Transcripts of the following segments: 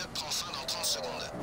période prend fin dans 30 secondes.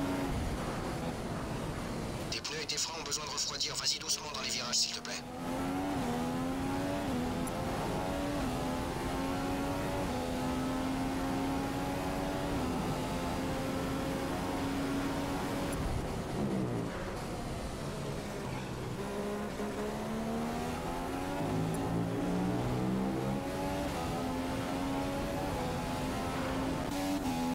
Tes pneus et tes freins ont besoin de refroidir. Vas-y doucement dans les virages, s'il te plaît.